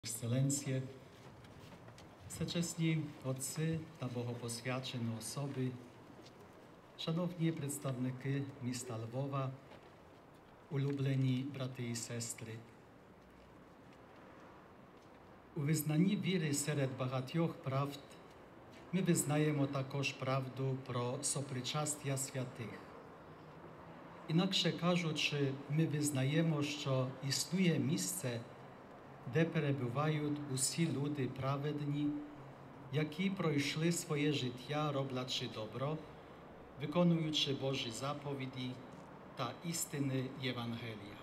Ekscelencje, всечесні отці та богопосвячені особи, шановні представники міста Львова, улюблені брати і сестри. У визнанні віри серед багатьох правд ми визнаємо також правду про сопричастя святих. Інакше кажучи, ми визнаємо, що існує місце, де перебувають усі люди праведні, які пройшли своє життя, роблячи добро, виконуючи Божі заповіді та істини Євангелія.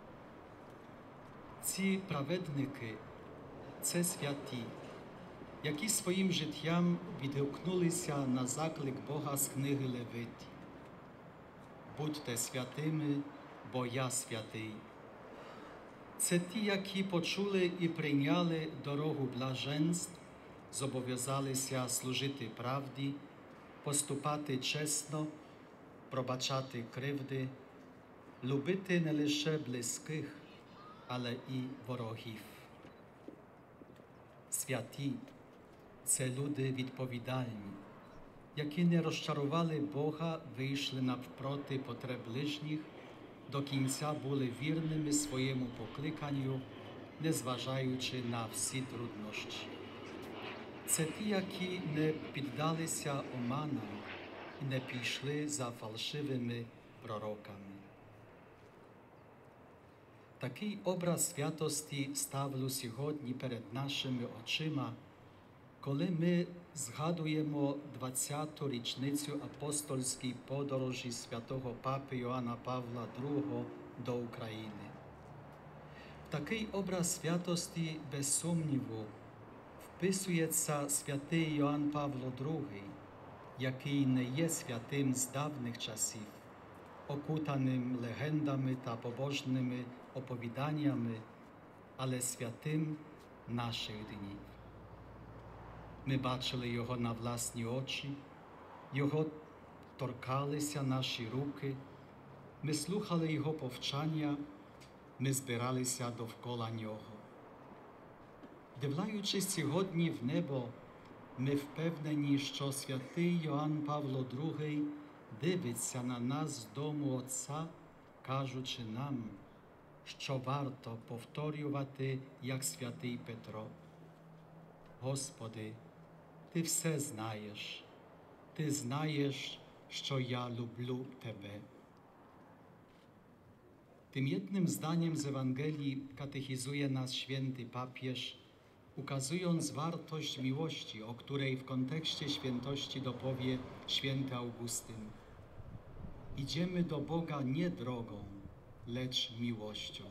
Ці праведники – це святі, які своїм життям відгукнулися на заклик Бога з книги Левиті. «Будьте святими, бо я святий». Це ті, які почули і прийняли дорогу блаженств, зобов'язалися служити правді, поступати чесно, пробачати кривди, любити не лише близьких, але і ворогів. Святі – це люди відповідальні, які не розчарували Бога, вийшли навпроти потреб ближніх, до кінця були вірними своєму покликанню, незважаючи на всі труднощі. Це ті, які не піддалися оманам і не пішли за фальшивими пророками. Такий образ святості ставлю сьогодні перед нашими очима, коли ми згадуємо 20-ту річницю апостольської подорожі святого Папи Йоанна Павла II до України. В такий образ святості, без сумніву, вписується святий Йоанн Павло II, який не є святим з давніх часів, окутаним легендами та побожними оповіданнями, але святим наших днів. Ми бачили його на власні очі, його торкалися наші руки, ми слухали його повчання, ми збиралися довкола нього. Дивлячись сьогодні в небо, ми впевнені, що святий Йоанн Павло II дивиться на нас з дому Отця, кажучи нам, що варто повторювати, як святий Петро. Господи, Ти все знаєш, Ти знаєш, що я люблю Тебе. Tym jednym zdaniem z Ewangelii katechizuje nas święty papież, ukazując wartość miłości, o której w kontekście świętości dopowie święty Augustyn. Idziemy do Boga nie drogą, lecz miłością.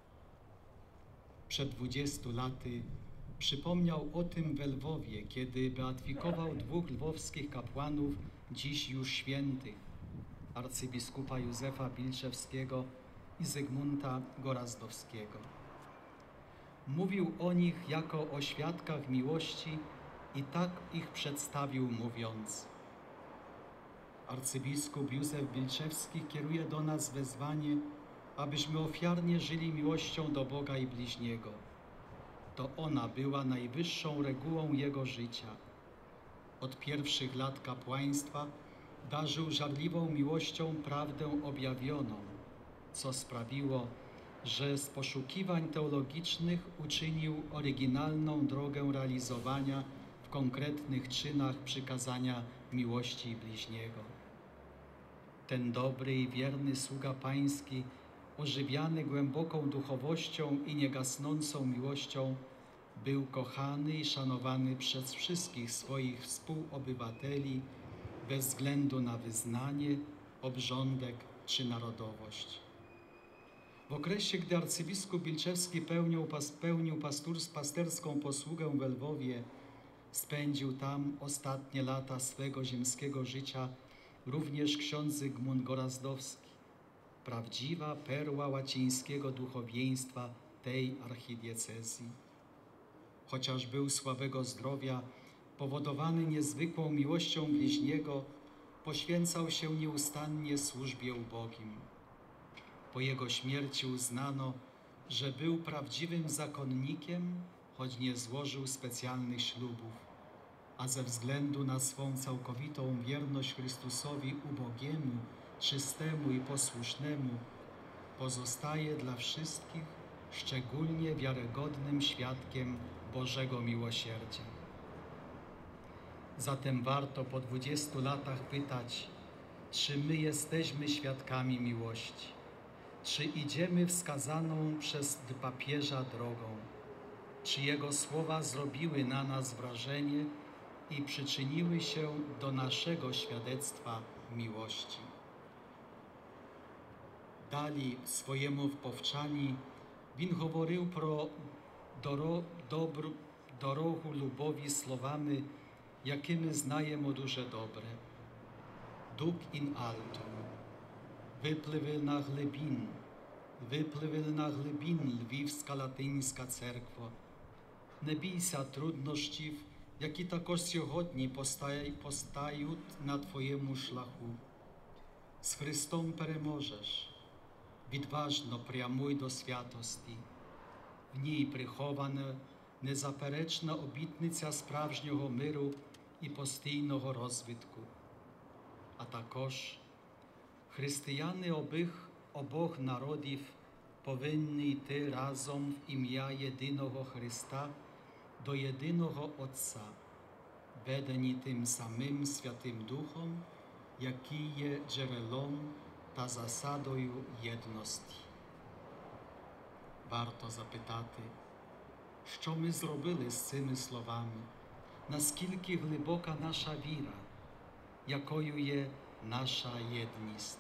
Przed 20 laty przypomniał o tym w Lwowie, kiedy beatyfikował 2 lwowskich kapłanów, dziś już świętych, arcybiskupa Józefa Bilczewskiego i Zygmunta Gorazdowskiego. Mówił o nich jako o świadkach miłości i tak ich przedstawił, mówiąc: Arcybiskup Józef Bilczewski kieruje do nas wezwanie, abyśmy ofiarnie żyli miłością do Boga i bliźniego. To ona była najwyższą regułą jego życia. Od pierwszych lat kapłaństwa darzył żarliwą miłością prawdę objawioną, co sprawiło, że z poszukiwań teologicznych uczynił oryginalną drogę realizowania w konkretnych czynach przykazania miłości bliźniego. Ten dobry i wierny sługa Pański, ożywiany głęboką duchowością i niegasnącą miłością, był kochany i szanowany przez wszystkich swoich współobywateli bez względu na wyznanie, obrządek czy narodowość. W okresie, gdy arcybiskup Bilczewski pełnił pasterską posługę w Lwowie, spędził tam ostatnie lata swego ziemskiego życia również ksiądz Zygmunt Gorazdowski, prawdziwa perła łacińskiego duchowieństwa tej archidiecezji. Chociaż był słabego zdrowia, powodowany niezwykłą miłością bliźniego, poświęcał się nieustannie służbie ubogim. Po jego śmierci uznano, że był prawdziwym zakonnikiem choć nie złożył specjalnych ślubów, a ze względu na swą całkowitą wierność Chrystusowi ubogiemu, czystemu i posłusznemu, pozostaje dla wszystkich szczególnie wiarygodnym świadkiem Bożego miłosierdzia. Zatem warto po 20 latach pytać, czy my jesteśmy świadkami miłości, czy idziemy wskazaną przez papieża drogą, czy jego słowa zrobiły na nas wrażenie i przyczyniły się do naszego świadectwa miłości. Далі в своєму повчанні він говорив про дорогу любові словами, якими знаємо дуже добре. Дук ін альто, випливи на глибін Львівська латинська церква. Не бійся труднощів, які також сьогодні постають на твоєму шляху. З Христом переможеш. Відважно прямуй до святості. В ній прихована незаперечна обітниця справжнього миру і постійного розвитку. А також християни обох народів повинні йти разом в ім'я єдиного Христа до єдиного Отця, ведені тим самим Святим Духом, який є джерелом та засадою єдності. Варто запитати, що ми зробили з цими словами, наскільки глибока наша віра, якою є наша єдність.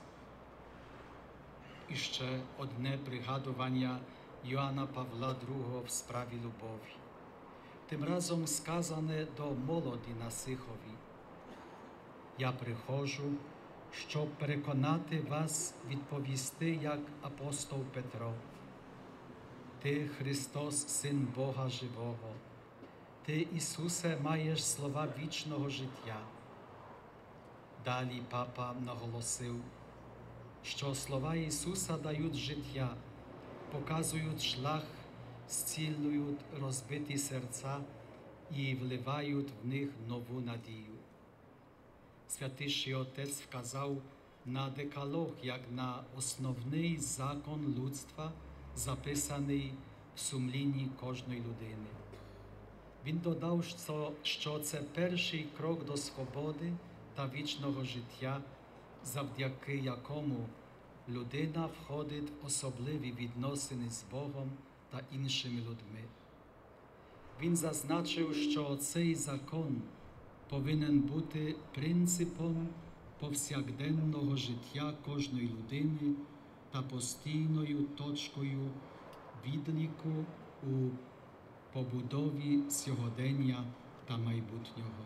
І ще одне пригадування Йоанна Павла II в справі любові. Тим разом сказане до молоді на Сихові: «Я приходжу, щоб переконати вас відповісти, як апостол Петро. Ти, Христос, Син Бога Живого. Ти, Ісусе, маєш слова вічного життя». Далі папа наголосив, що слова Ісуса дають життя, показують шлях, зцілюють розбиті серця і вливають в них нову надію. Святіший Отець вказав на декалог як на основний закон людства, записаний в сумлінні кожної людини. Він додав, що це перший крок до свободи та вічного життя, завдяки якому людина входить в особливі відносини з Богом та іншими людьми. Він зазначив, що цей закон повинен бути принципом повсякденного життя кожної людини та постійною точкою відліку у побудові сьогодення та майбутнього.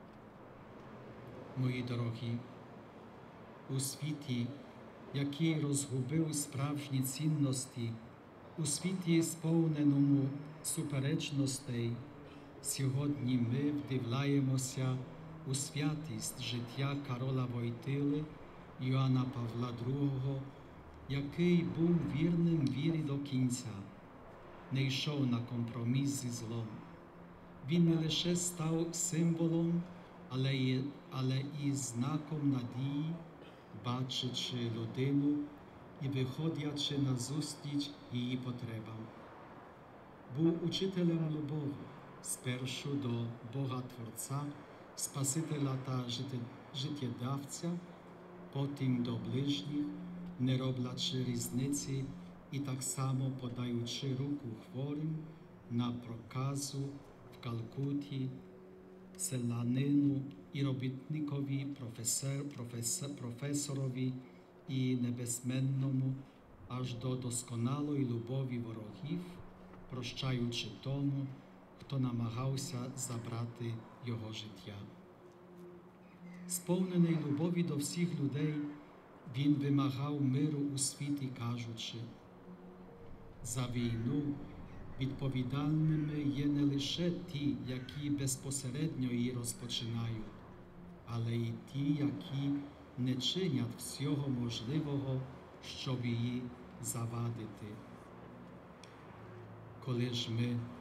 Мої дорогі, у світі, який розгубив справжні цінності, у світі, сповненому суперечностей, сьогодні ми вдивляємося у святість життя Карола Войтили, Йоанна Павла II, який був вірним вірі до кінця, не йшов на компроміс зі злом. Він не лише став символом, але і знаком надії, бачачи людину і виходячи назустріч її потребам. Був учителем любові, спершу до Бога Творця, Спасителя та життєдавця, потім до ближніх, не роблячи різниці і так само подаючи руку хворим на проказу в Калкуті, селянину і робітникові, професорові і небезменному, аж до досконалої любові ворогів, прощаючи тому, хто намагався забрати його життя. Сповнений любові до всіх людей, він вимагав миру у світі, кажучи: за війну відповідальними є не лише ті, які безпосередньо її розпочинають, але й ті, які не чинять всього можливого, щоб її завадити. Коли ж ми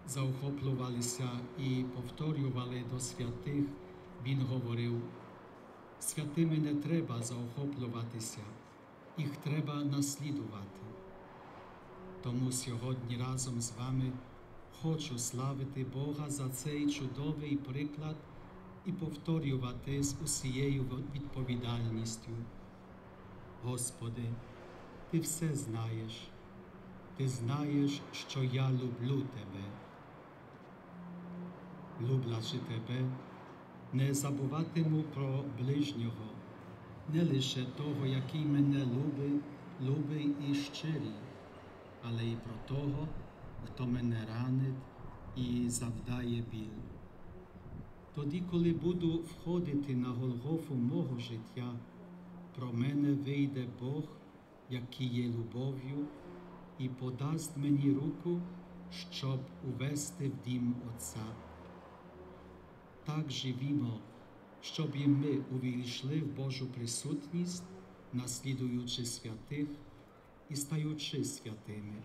заохоплювалися і повторювали до святих, він говорив: святими не треба заохоплюватися, їх треба наслідувати. Тому сьогодні разом з вами хочу славити Бога за цей чудовий приклад і повторювати з усією відповідальністю: Господи, Ти все знаєш, Ти знаєш, що я люблю Тебе. Люблячи Тебе, не забуватиму про ближнього, не лише того, який мене любить і щирий, але й про того, хто мене ранить і завдає біль. Тоді, коли буду входити на Голгофу мого життя, про мене вийде Бог, який є любов'ю, і подасть мені руку, щоб увести в дім Отця. Так живімо, щоб і ми увійшли в Божу присутність, наслідуючи святих і стаючи святими.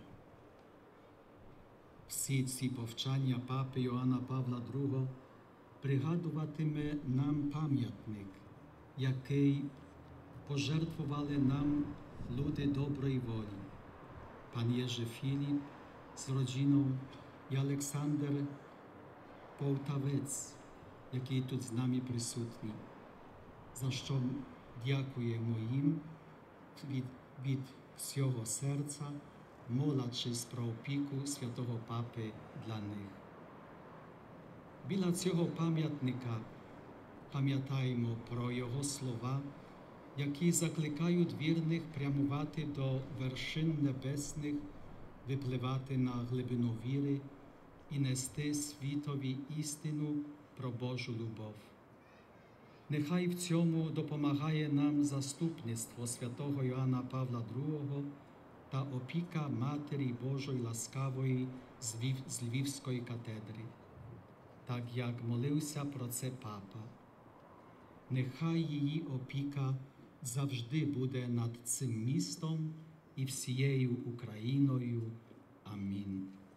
Всі ці повчання папи Йоанна Павла II пригадуватиме нам пам'ятник, який пожертвували нам люди доброї волі: пан Єжи Філіп з родиною і Олександр Полтавець, який тут з нами присутній, за що дякуємо їм від всього серця, молячись про опіку святого Папи для них. Біля цього пам'ятника пам'ятаємо про його слова, які закликають вірних прямувати до вершин небесних, випливати на глибину віри і нести світові істину про Божу любов. Нехай в цьому допомагає нам заступництво святого Йоанна Павла II та опіка Матері Божої ласкавої з Львівської катедри, так як молився про це папа. Нехай її опіка завжди буде над цим містом і всією Україною. Амінь.